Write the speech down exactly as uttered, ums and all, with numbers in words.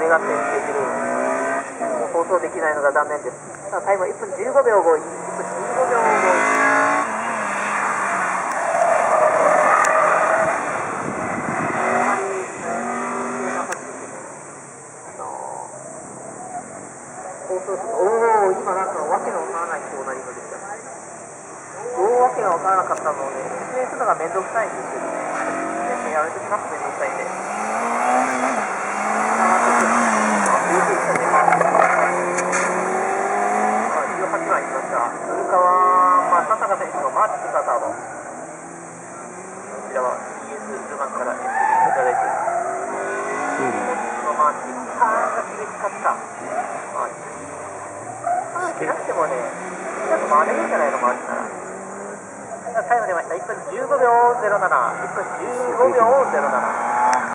りがってスケジュールもう放送できないのが残念です。さあタイムいっぷんじゅうごびょうご、いっぷんじゅうごびょうご。おお、今なんかわけのわからないコーナリングでした。どうわけがわからなかったので説明するのがめんどくさいんですけどね。説明やめときます。めんどくさいんで。じゅうはちばんいきました。古川正孝選手のマーチスタータード。こちらは シーエス ルマンからエントリーいただいています。このマーチ、ターンが厳しかったマーチ。ターンしなくてもね、ちょっと回れるんじゃないの、マーチなら。タイム出ました。いっぷんじゅうごびょうゼロなな。いっぷんじゅうごびょうゼロなな。